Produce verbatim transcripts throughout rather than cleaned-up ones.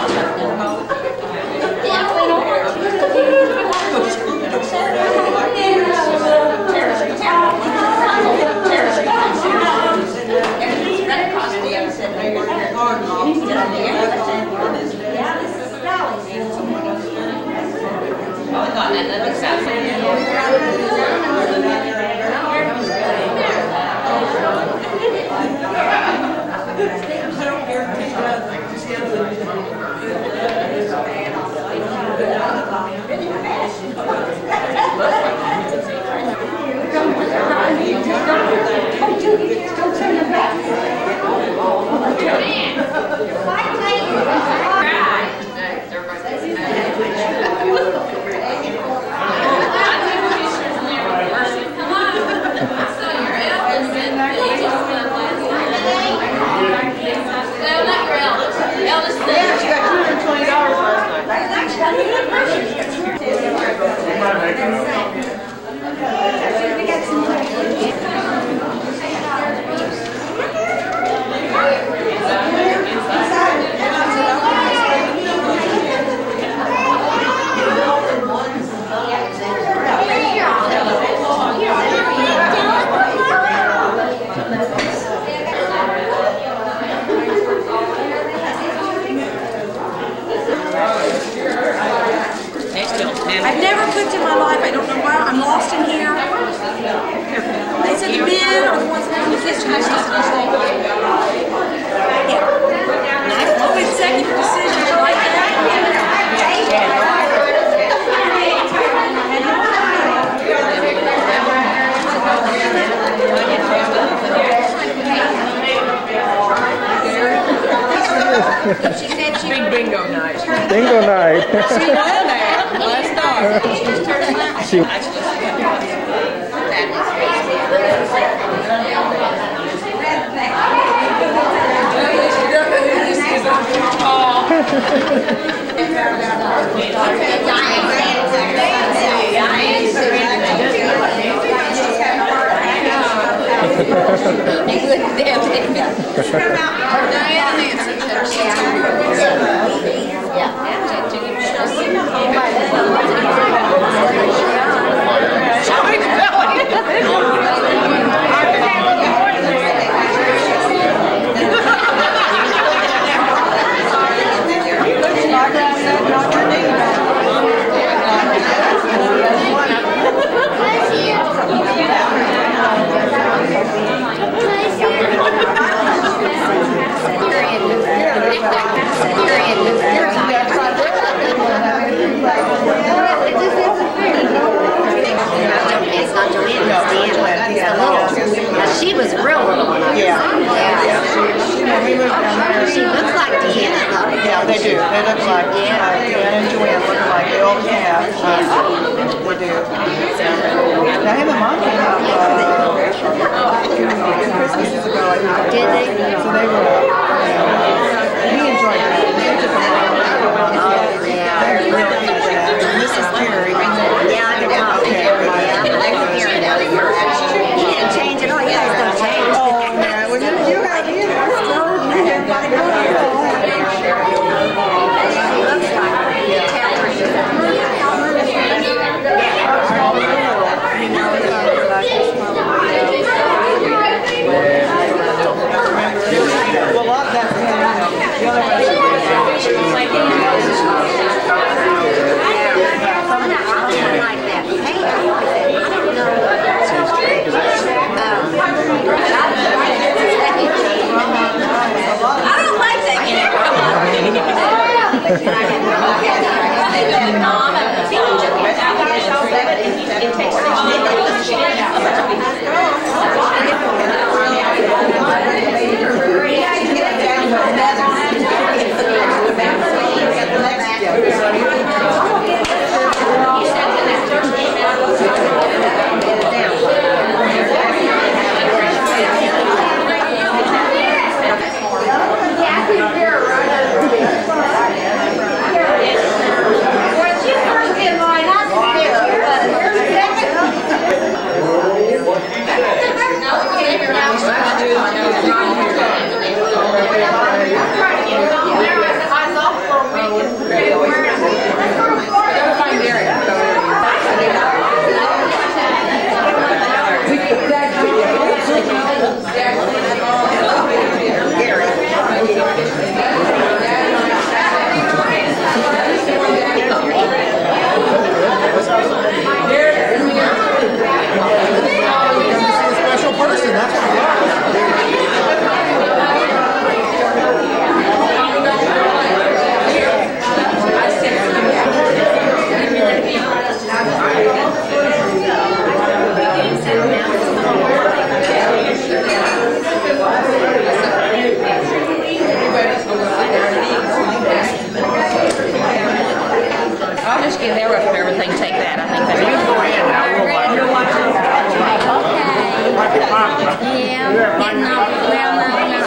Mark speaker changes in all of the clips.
Speaker 1: I've never cooked in my life. I don't know why. I'm lost in here. They said the men are the ones that are in the kitchen. Yeah. Nice. Oh, executive decision. You like that? She said she big bingo night.
Speaker 2: Bingo night.
Speaker 1: She won that last night. She
Speaker 3: She was real little one.
Speaker 4: Yeah.
Speaker 3: Yeah. She looks like Deanna.
Speaker 4: Yeah, they do. They look like yeah. uh, Deanna and Joanne look like they all have. Uh, they do. Now him and Mom came out uh, Christmas ago. I think.
Speaker 3: Did they?
Speaker 4: So they were. Uh, he enjoyed that. They took him out.
Speaker 3: Yeah.
Speaker 4: They're really good at that. And this is Terry.
Speaker 3: Yeah, I can talk.
Speaker 4: Okay.
Speaker 3: He didn't change it all. You guys don't change.
Speaker 4: Oh, man. Well, you, you have you. Well, a lot of that's the other one.
Speaker 3: I
Speaker 1: gotta find Derek.
Speaker 2: Special person, that's what you are.
Speaker 1: I'll just get their up and everything, take that. I think that's
Speaker 2: Go in now, we'll watch it.
Speaker 3: Okay. Yeah, getting off. Well, no, not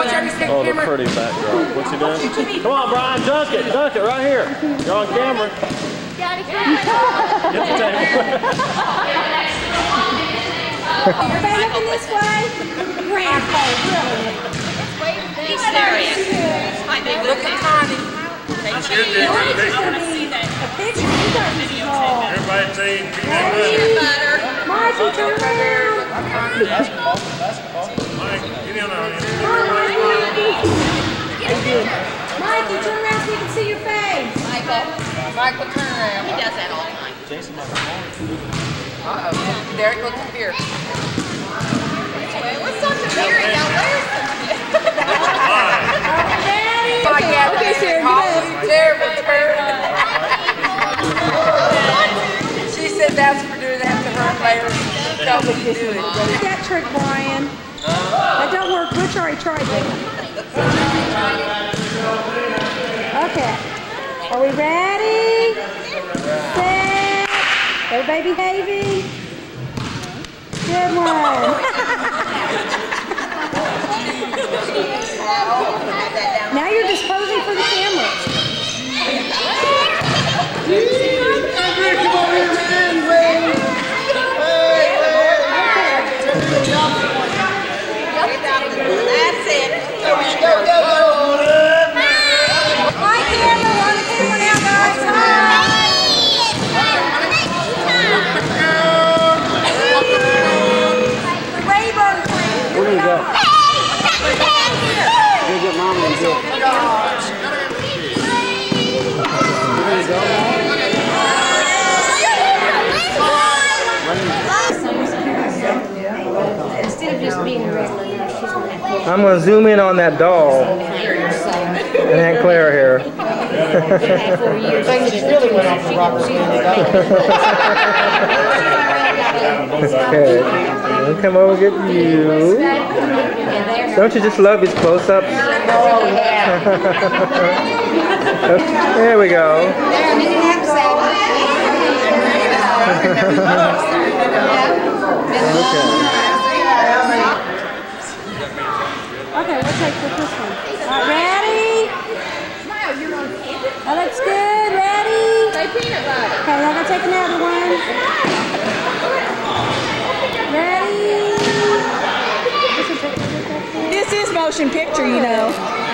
Speaker 5: Oh, the pretty backdrop. What's he doing? Come on, Brian, dunk it, dunk it right here. You're on camera. Get the table.
Speaker 1: Everybody looking this way? Grandpa, really?
Speaker 6: He's serious.
Speaker 1: Look at Connie. Yours is going to be a picture. You guys is small.
Speaker 5: Everybody say
Speaker 1: Mikey, turn around.
Speaker 5: basketball, basketball. Mike, get in on him.
Speaker 1: Mikey, turn around so we can see your face.
Speaker 6: Michael. Michael, turn around. He does that all the time.
Speaker 5: Jason, my phone.
Speaker 6: Uh-oh. Derek, look at here. What's up to Derek? Now, where's
Speaker 1: Okay, okay, Sarah,
Speaker 6: Terrible turn. She said that's for doing that to her later. Tell me to do it.
Speaker 1: do that trick, Brian. That don't work. Butch already tried it. Okay. Are we ready? Set. Everybody behaving? Good one. Now you're just posing for the camera.
Speaker 6: That's it.
Speaker 2: Go, go, go.
Speaker 1: My camera, we're on the camera now, guys. The rainbow tree.
Speaker 5: What do you got?
Speaker 2: Go get Mama and Dick. There you go.
Speaker 3: Instead of just being a regular nurse, she's going to
Speaker 7: I'm going to zoom in on that doll and Aunt Claire here.
Speaker 3: have four years.
Speaker 2: Things really went off the rocker.
Speaker 7: Okay, I'll come over and get you. Don't you just love his close-ups?
Speaker 3: Oh, yeah.
Speaker 7: There we go.
Speaker 3: There, you can have salad.
Speaker 1: Okay, we'll take the this one. All right, ready? That looks good. Ready?
Speaker 3: Peanut butter.
Speaker 1: Okay, now I'm going to take another one. Ready? This is motion picture, you know.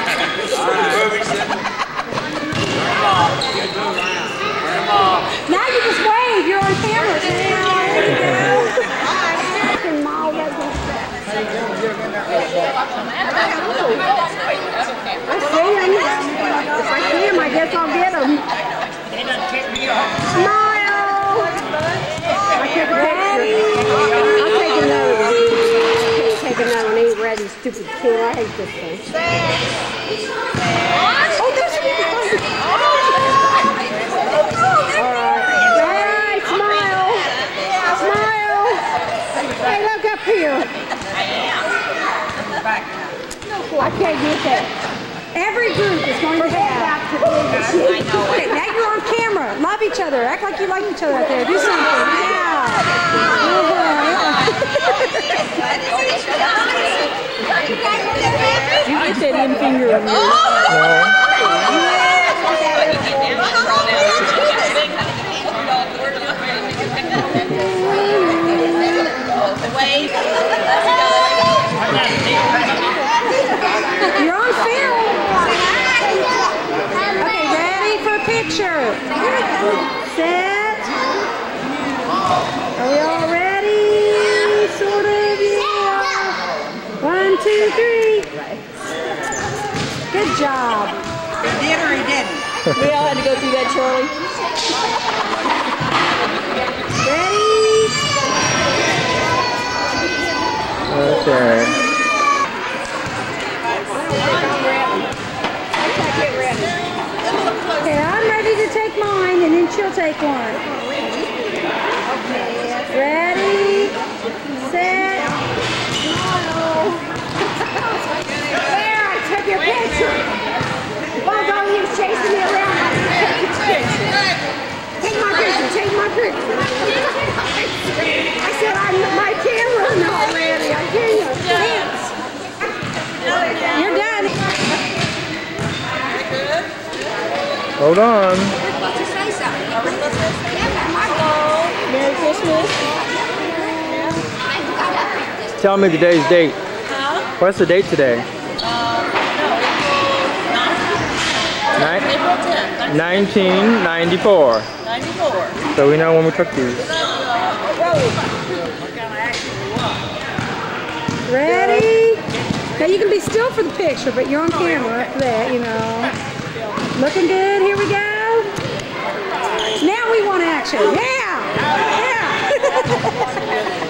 Speaker 1: Now you just wave. You're on camera. There you go. I see him. If I see him, I guess I'll get him. Smile. I take a picture. I'll take another one. I'll take another one. Ain't ready, stupid kid. I hate this thing. Oh, there's a All right. All right, smile. Smile. Hey, look up here. I can't get that. Every group is going to have. Okay, now you're on camera. Love each other. Act like you like each other out there. Do something. Yeah. You get that in finger in You're on film. Okay, ready for a picture. Set. Are we all ready? Sort of, yeah. One, two, three. Good job.
Speaker 6: He did or he didn't?
Speaker 1: We all had to go through that, Charlie. Ready?
Speaker 7: Okay.
Speaker 1: Okay, I'm ready to take mine, and then she'll take one. Ready, set, smile. There, I took your picture. Well, don't you chasing me around. Take my picture, take my picture. I said, I'm my camera's not ready. I can't. You're done.
Speaker 7: Hold on.
Speaker 3: Merry Christmas.
Speaker 7: Tell me today's date. What's the date today? Nin- nineteen ninety-four.
Speaker 6: ninety-four.
Speaker 7: So we know when we took these.
Speaker 1: Ready? Now you can be still for the picture, but you're on camera for that, you know. Looking good, here we go. Now we want action. Yeah! Yeah!